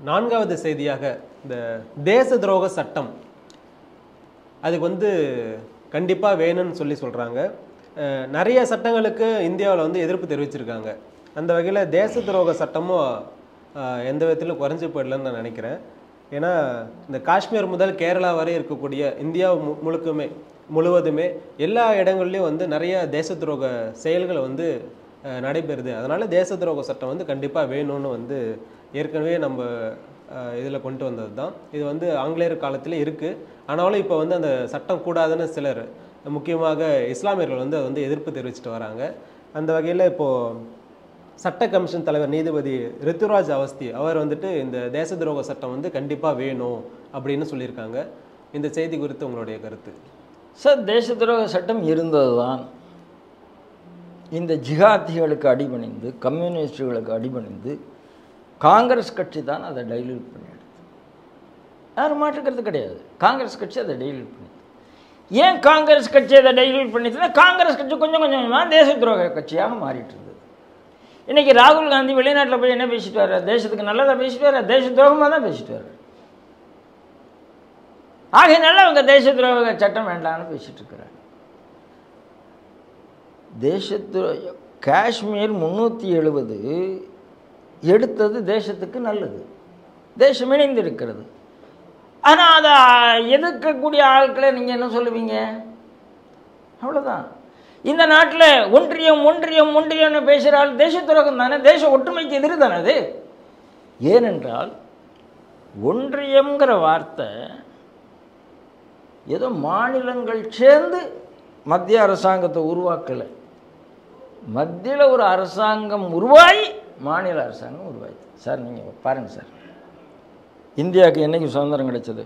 நான்காவது செய்தியாக இந்த தேச துரோக சட்டம் அதுக்கு வந்து கண்டிப்பாக வேணும்னு சொல்கிறாங்க. நிறைய சட்டங்களுக்கு இந்தியாவில் வந்து எதிர்ப்பு தெரிவிச்சிருக்காங்க. அந்த வகையில் தேச துரோக சட்டமும் எந்த விதத்திலும் குறைஞ்சி போயிடலன்னு நான் நினைக்கிறேன். ஏன்னா இந்த காஷ்மீர் முதல் கேரளா வரை இருக்கக்கூடிய இந்தியா முழுவதுமே எல்லா இடங்கள்லையும் வந்து நிறைய தேச துரோக செயல்கள் வந்து நடைபெறுது. அதனால் தேச துரோக சட்டம் வந்து கண்டிப்பாக வேணும்னு வந்து ஏற்கனவே நம்ம இதில் கொண்டு வந்தது தான். இது வந்து ஆங்கிலேயர் காலத்தில் இருக்குது. ஆனாலும் இப்போ வந்து அந்த சட்டம் கூடாதுன்னு சிலர், முக்கியமாக இஸ்லாமியர்கள் வந்து அதை வந்து எதிர்ப்பு தெரிவிச்சுட்டு வராங்க. அந்த வகையில் இப்போது சட்ட கமிஷன் தலைவர் நீதிபதி ரித்துராஜ் அவஸ்தி அவர் வந்துட்டு இந்த தேச துரோக சட்டம் வந்து கண்டிப்பாக வேணும் அப்படின்னு சொல்லியிருக்காங்க. இந்த செய்தி குறித்து உங்களுடைய கருத்து? சார், தேச துரோக சட்டம் இருந்தது தான். இந்த ஜிஹாதிகளுக்கு அடிபணிந்து, கம்யூனிஸ்டுகளுக்கு அடிபணிந்து காங்கிரஸ் கட்சி தான் அதை டைல்யூட் பண்ணிடுது. யாரும் மாற்றுக்கிறது கிடையாது. காங்கிரஸ் கட்சி அதை டைல்யூட் பண்ணிது. ஏன் காங்கிரஸ் கட்சி அதை டைல்யூட் பண்ணிச்சுன்னா, காங்கிரஸ் கட்சி கொஞ்சம் கொஞ்சமாக தேச துரோக கட்சியாக மாறிட்டு இருந்தது. இன்றைக்கி ராகுல் காந்தி வெளிநாட்டில் போய் என்ன பேசிட்டு வர்றார்? தேசத்துக்கு நல்லதாக பேசிட்டு வர்றார், தேச துரோகமாக தான் பேசிட்டு வர்றார். ஆகையினால அவங்க தேச துரோக சட்டம் வேண்டாம்னு பேசிட்டு இருக்கிறார். காஷ்மீர் 370 எடுத்தது தேசத்துக்கு நல்லது, தேசம் இணைந்து இருக்கிறது. ஆனால் அதை எதிர்க்கக்கூடிய ஆட்களை நீங்கள் என்ன சொல்லுவீங்க? அவ்வளோதான். இந்த நாட்டில் ஒன்றியம்னு பேசுகிற ஆள் தேச துரோகம் தானே, தேச ஒற்றுமைக்கு எதிர் தானே அது. ஏனென்றால் ஒன்றியம்ங்கிற வார்த்தை ஏதோ மாநிலங்கள் சேர்ந்து மத்திய அரசாங்கத்தை உருவாக்கலை. மத்தியில் ஒரு அரசாங்கம் உருவாகி மாநில அரசாங்கம் உருவாயிடுது. சார் நீங்கள் பாருங்கள் சார், இந்தியாவுக்கு என்றைக்கு சுதந்திரம் கிடைச்சது?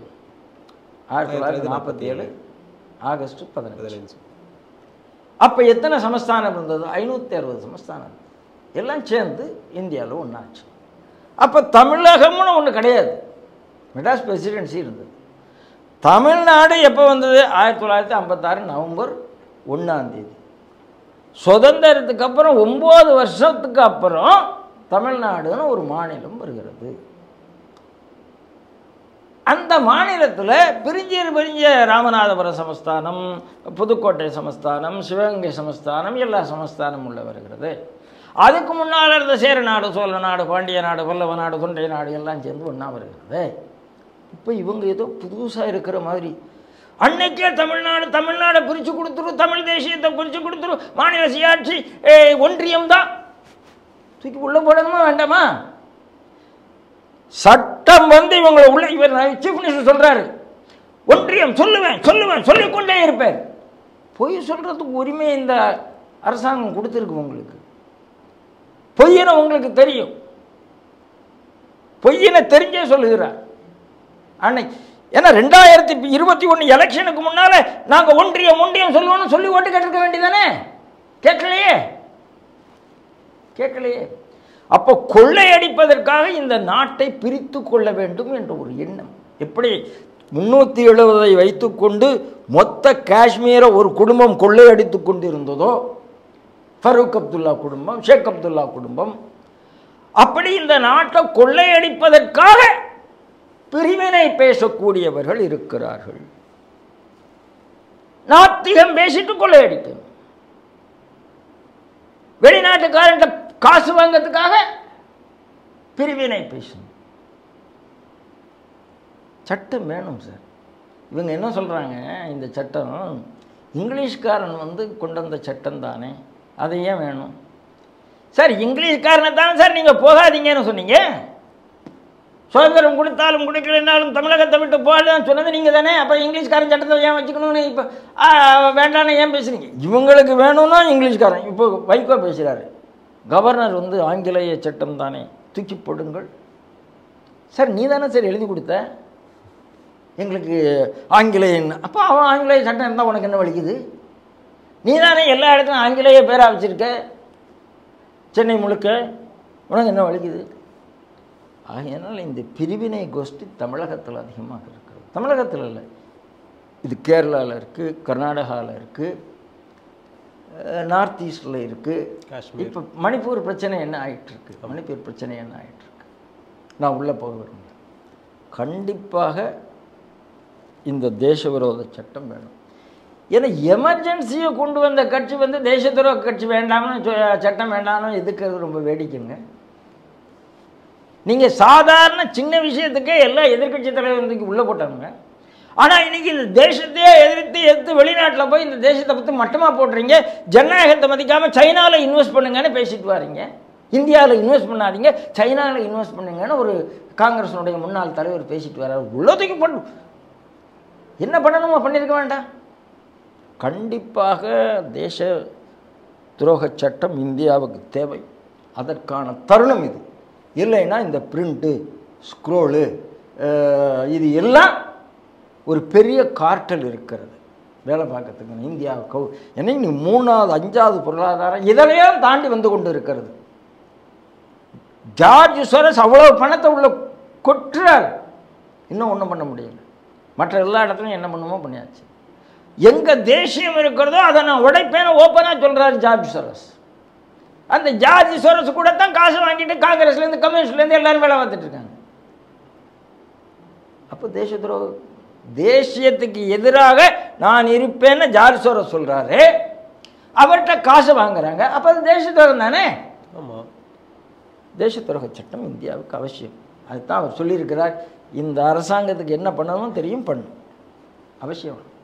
1947 ஆகஸ்ட் 15. அப்போ எத்தனை சமஸ்தானம் இருந்தது? 560 சமஸ்தானம் எல்லாம் சேர்ந்து இந்தியாவில் ஒன்றாச்சு. அப்போ தமிழகம்னு ஒன்று கிடையாது, மெட்ராஸ் பிரசிடென்சி இருந்தது. தமிழ்நாடு எப்போ வந்தது? 1956 நவம்பர் 1 சுதந்திரத்துக்கு அப்புறம் 9 வருஷத்துக்கு அப்புறம் தமிழ்நாடுன்னு ஒரு மாநிலம் வருகிறது. அந்த மாநிலத்தில் பிரிஞ்ச ராமநாதபுரம் சமஸ்தானம், புதுக்கோட்டை சமஸ்தானம், சிவகங்கை சமஸ்தானம், எல்லா சமஸ்தானம் உள்ள வருகிறது. அதுக்கு முன்னால் இருந்த சேர நாடு, சோழ நாடு, பாண்டிய நாடு, பல்லவ நாடு, தொண்டை நாடு எல்லாம் சேர்ந்து ஒன்றா வருகிறது. இப்போ இவங்க ஏதோ புதுசாக இருக்கிற மாதிரி, அன்னைக்கே தமிழ்நாடை பிரித்து கொடுத்துரும், தமிழ் தேசியத்தை பிரித்து கொடுத்துரும், மாநில சுயாட்சி ஒன்றியம் தான் தூக்கி உள்ள போடணுமா வேண்டாமா? சட்டம் வந்து இவங்களை உள்ள, இவர் சீஃப் மினிஸ்டர் சொல்றாரு, ஒன்றியம் சொல்லுவேன் சொல்லிக்கொண்டே இருப்பேன். பொய் சொல்றதுக்கு உரிமை இந்த அரசாங்கம் கொடுத்துருக்கு உங்களுக்கு. பொய்யின உங்களுக்கு தெரியும், பொய்யின தெரிஞ்சே சொல்லுகிறார் அன்னைக்கு. ஏன்னா 2021 எலெக்ஷனுக்கு முன்னால நாங்க ஒன்றியம் சொல்லுவோம்னு சொல்லி ஓட்டு கேட்டிருக்க வேண்டியதானே? கேட்கலையே. அப்போ கொள்ளையடிப்பதற்காக இந்த நாட்டை பிரித்து கொள்ள வேண்டும் என்ற ஒரு எண்ணம். எப்படி 370 வைத்துக்கொண்டு மொத்த காஷ்மீரை ஒரு குடும்பம் கொள்ளையடித்து கொண்டிருந்ததோ, ஃபரூக் அப்துல்லா குடும்பம், ஷேக் அப்துல்லா குடும்பம், அப்படி இந்த நாட்டை கொள்ளையடிப்பதற்காக பிரிவினை பேசக்கூடியவர்கள் இருக்கிறார்கள். நாத்திகம் பேசிட்டு கொள்ளையடிக்கணும், வெளிநாட்டுக்காரன் காசு வாங்கிறதுக்காக பிரிவினை பேசணும். சட்டம் வேணும் சார். இவங்க என்ன சொல்கிறாங்க, இந்த சட்டம் இங்கிலீஷ்காரன் வந்து கொண்டு வந்த சட்டம் தானே, அது ஏன் வேணும் சார்? இங்கிலீஷ்காரனை தானே சார் நீங்கள் போகாதீங்கன்னு சொன்னீங்க. சுதந்திரம் கொடுத்தாலும் கொடுக்கலைன்னாலும் தமிழகத்தை விட்டு போகலன்னு சொன்னது நீங்கள் தானே. அப்போ இங்கிலீஷ்காரன் சட்டத்தை ஏன் வச்சுக்கணும்னு இப்போ வேண்டான்னு ஏன் பேசுகிறீங்க? இவங்களுக்கு வேணும்னா இங்கிலீஷ்காரன். இப்போ வைகோ பேசுகிறாரு, கவர்னர் வந்து ஆங்கிலேய சட்டம் தானே, தூக்கி போடுங்கள். சார் நீ தானே சார் எழுதி கொடுத்த எங்களுக்கு ஆங்கிலேயன். அப்போ அவன் ஆங்கிலேய சட்டம் இருந்தால் உனக்கு என்ன வலிக்குது? நீ தானே எல்லா இடத்துலையும் ஆங்கிலேய பேராக வச்சுருக்க, சென்னை முழுக்க, உனக்கு என்ன வலிக்குது? ஆகையினால் இந்த பிரிவினை கோஷ்டி தமிழகத்தில் அதிகமாக இருக்கிறது. தமிழகத்தில் இல்லை, இது கேரளாவில் இருக்குது, கர்நாடகாவில் இருக்குது, நார்த் ஈஸ்டில் இருக்குது. இப்போ மணிப்பூர் பிரச்சனை என்ன ஆகிட்டுருக்கு? நான் உள்ளே போக விரும்புகிறேன். கண்டிப்பாக இந்த தேச விரோத சட்டம் வேணும். ஏன்னா எமர்ஜென்சியை கொண்டு வந்த கட்சி வந்து தேச துரோக கட்சி வேண்டாம்னு சட்டம் வேண்டாம்னு எதுக்குறது ரொம்ப வேடிக்கைங்க. நீங்கள் சாதாரண சின்ன விஷயத்துக்கே எல்லா எதிர்கட்சி தலைவர்களுக்கு உள்ளே போட்டாங்க. ஆனால் இன்றைக்கி இந்த தேசத்தையே எதிர்த்து வெளிநாட்டில் போய் இந்த தேசத்தை பற்றி மட்டமாக போட்டுறீங்க. ஜனநாயகத்தை மதிக்காமல் சைனாவில் இன்வெஸ்ட் பண்ணுங்கன்னு பேசிட்டு வாரீங்க. இந்தியாவில் இன்வெஸ்ட் பண்ணாதீங்க, சைனாவில் இன்வெஸ்ட் பண்ணுங்கன்னு ஒரு காங்கிரஸினுடைய முன்னாள் தலைவர் பேசிட்டு வர்றாரு. உள்ளதுக்கு பண்ணும், என்ன பண்ணணுமோ பண்ணியிருக்க வேண்டாம். கண்டிப்பாக தேச துரோக சட்டம் இந்தியாவுக்கு தேவை. அதற்கான தருணம் இது. இல்லைன்னா இந்த பிரிண்ட்டு ஸ்க்ரோலு இது எல்லாம் ஒரு பெரிய கார்ட்டல் இருக்கிறது வேலை பார்க்கறதுக்கு இந்தியாவுக்கு. என்னைக்கு நீ 3வது 5வது பொருளாதாரம் இதிலையும் தாண்டி வந்து கொண்டு இருக்கிறது. ஜார்ஜ் சோரஸ் அவ்வளோ பணத்தை உள்ள கொட்டுறார், இன்னும் ஒன்றும் பண்ண முடியல. மற்ற எல்லா இடத்துலையும் என்ன பண்ணுமோ பண்ணியாச்சு. எங்கே தேசியம் இருக்கிறதோ அதை நான் உடைப்பேன்னு ஓப்பனாக சொல்கிறார் ஜார்ஜ் சோரஸ். அந்த ஜார்ஜ் சோரஸ் கூட தான் காசு வாங்கிட்டு காங்கிரஸ்லேருந்து கம்யூனிஸ்ட்லேருந்து எல்லாரும் வேலை பார்த்துட்டு இருக்காங்க. அப்போ தேச துரோகம், தேசியத்துக்கு எதிராக நான் இருப்பேன்னு ஜார்ஜ் சோரஸ் சொல்கிறாரு, அவர்கிட்ட காசு வாங்குறாங்க. அப்போ அது தேச துரோகம் தானே. ஆமாம், தேச துரோக சட்டம் இந்தியாவுக்கு அவசியம். அதுதான் அவர் சொல்லியிருக்கிறார். இந்த அரசாங்கத்துக்கு என்ன பண்ணணும் தெரியும், பண்ணும், அவசியம்.